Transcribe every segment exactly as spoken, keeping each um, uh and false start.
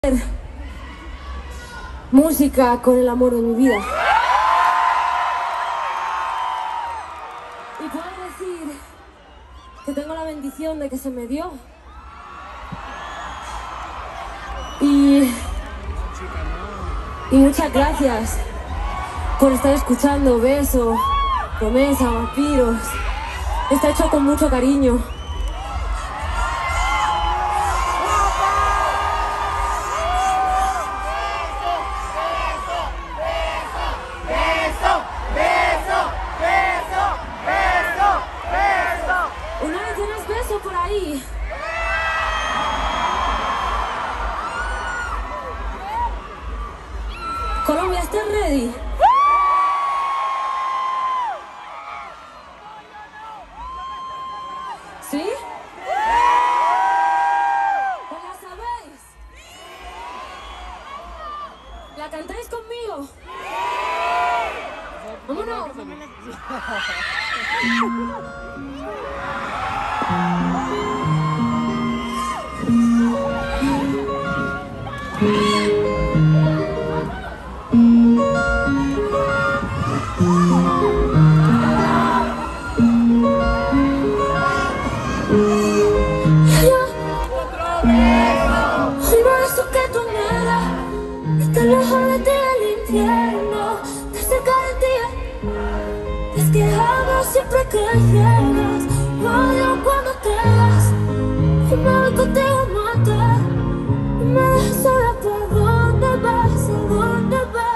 Música con el amor de mi vida. Y puedo decir que tengo la bendición de que se me dio. Y, y muchas gracias por estar escuchando Beso, Promesa, Vampiros. Está hecho con mucho cariño. Por ahí. Colombia, ¿estás ready? ¿Sí? ¿Pues la sabéis? ¿La cantáis conmigo? ¡Vámonos! Un beso que tú me das, está lejos de ti el infierno, está cerca de ti. Es que amo siempre que llegas, odio cuando te vas. Y me voy contigo a matar, y me dejas sola. ¿Por dónde vas? ¿A dónde vas?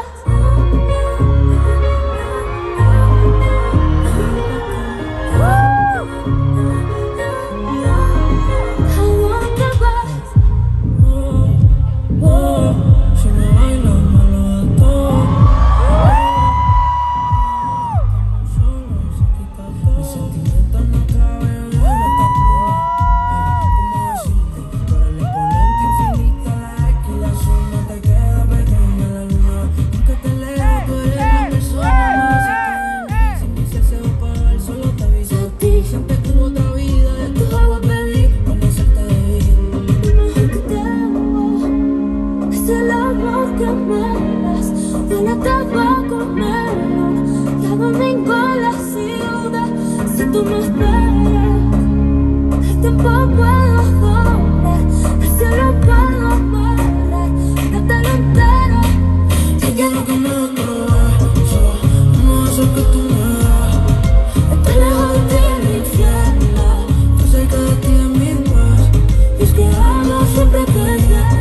Huele a tabaco melón, y a domingo en la ciudad. Si tú me esperas, el tiempo puedo doblar, el cielo puedo amarrar, dártelo entero. Yo quiero que me beso, como eso que tú me das. Estoy lejos de ti en el infierno, estoy cerca de ti en mi paz. Y es que amo siempre que llegas.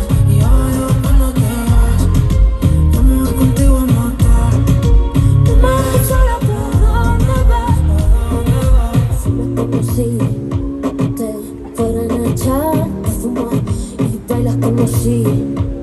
Si te fueran a echar, te fumas y bailas como si